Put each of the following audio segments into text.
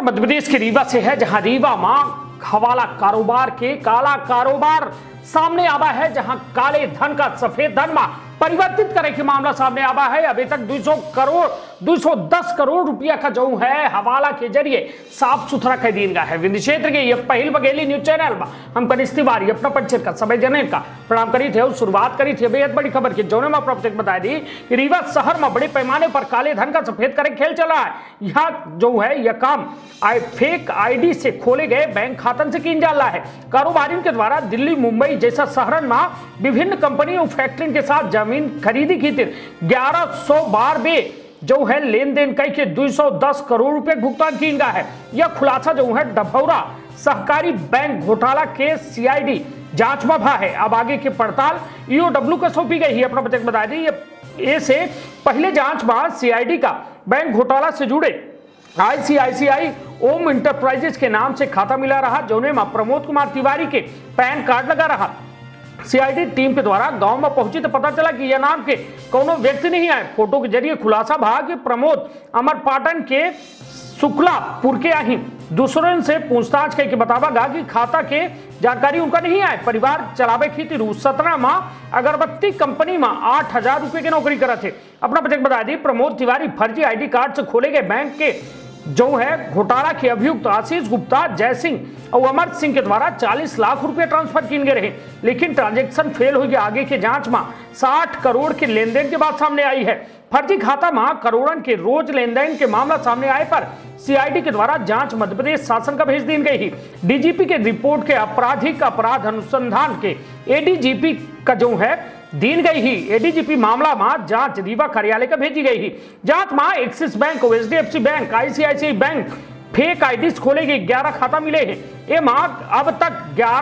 मध्य प्रदेश के रीवा से है, जहां रीवा मां हवाला कारोबार के काला कारोबार सामने आवा है, जहां काले धन का सफेद धन में परिवर्तित करे के मामला सामने आवा है। अभी तक 210 करोड़ रुपया का जो है हवाला के जरिए साफ सुथरा कर दिया गया है। विंध्य क्षेत्र के यह पहल बघेली न्यूज चैनल में हम कनिष्ठ तिवारी अपना परिचय का समय जने का प्रणाम करी थे और शुरुआत करी थी बेहद बड़ी खबर की, जोने में प्रत्येक बता दी कि रीवा शहर में बड़े पैमाने पर काले धन का सफेद करे खेल चला है। यहाँ जो है यह काम फेक आईडी से खोले गए बैंक खातन से किया जा रहा है। कारोबारियों के द्वारा दिल्ली मुंबई जैसा शहरन में विभिन्न कंपनी और फैक्ट्री के साथ जमीन खरीदी की 1100 बार में जो है लेन देन करके 210 करोड़ रुपए भुगतान किया गया है। यह खुलासा जो है डभौरा सहकारी बैंक घोटाला के सीआईडी जांच में भा है। अब आगे की पड़ताल ईओडब्ल्यू को सौंपी गई है। अपना बचत बता दी ये से पहले जांच में सीआईडी का बैंक घोटाला से जुड़े आईसीआईसीआई ओम इंटरप्राइजेज के नाम से खाता मिला रहा, जोने में प्रमोद कुमार तिवारी के पैन कार्ड लगा रहा। सीआईडी टीम के द्वारा गांव में पहुंची तो पता चला कि यह नाम के कोनो व्यक्ति नहीं आए। फोटो के जरिए खुलासा भा कि प्रमोद अमरपाटन के शुक्लापुर के आही दूसरों से पूछताछ करके बतावा कि खाता के जानकारी उनका नहीं आए। परिवार चलावे की 17 माह अगरबत्ती कंपनी में 8,000 रुपए की नौकरी करे थे। अपना बचत बता दी प्रमोद तिवारी फर्जी आईडी कार्ड से खोले गए बैंक के जो है घोटाला के अभियुक्त आशीष गुप्ता, जय सिंह और अमर सिंह के द्वारा 40 लाख रुपए ट्रांसफर किए गए रहे, लेकिन ट्रांजैक्शन फेल हो गया। आगे के जांच में 60 करोड़ के लेन देन के बाद सामने आई है। फर्जी खाता में करोड़ों के रोज लेन देन के मामला सामने आए पर सीआईडी के द्वारा जांच मध्य प्रदेश शासन का भेज दी गई। डीजीपी के रिपोर्ट के आपराधिक अपराध अनुसंधान के एडीजीपी का जो है दीन गई ही। एडीजीपी मामला में जांच रीवा कार्यालय का भेजी गई ही। जांच में एक्सिस बैंक और HDFC bank ICICI bank fake ID खोले गए 11 खाता मिले हैं। ये माह अब तक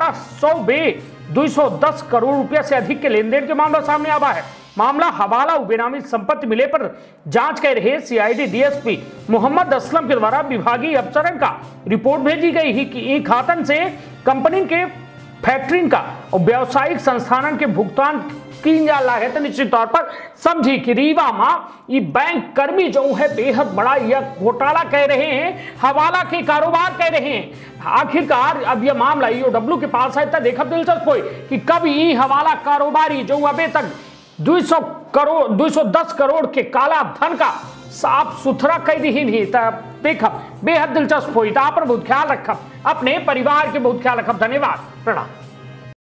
210 करोड़ रुपया से अधिक के लेन देन के मामला सामने आवा है। मामला हवाला और बेनामी संपत्ति मिले पर जांच कर रहे सीआईडी डीएसपी मोहम्मद असलम के द्वारा विभागीय अफसरन का रिपोर्ट भेजी गई ही कि इन खातन से कंपनी के फैक्ट्री का और व्यावसायिक संस्थानन के भुगतान की जा रहा है। तो निश्चित तौर पर समझी कि रीवा में ये बैंक कर्मी जो है बेहद बड़ा यह घोटाला कह रहे हैं, हवाला के कारोबार कह रहे हैं। आखिरकार अब यह मामला ईओडब्ल्यू के पास है, देखा दिलचस्प हो कि कब ये हवाला कारोबारी जो अभी तक 210 करोड़ के काला धन का साफ सुथरा कह दी नहीं देखा बेहद दिलचस्प हुई। आप बहुत ख्याल रखब, अपने परिवार के बहुत ख्याल रखब। धन्यवाद, प्रणाम।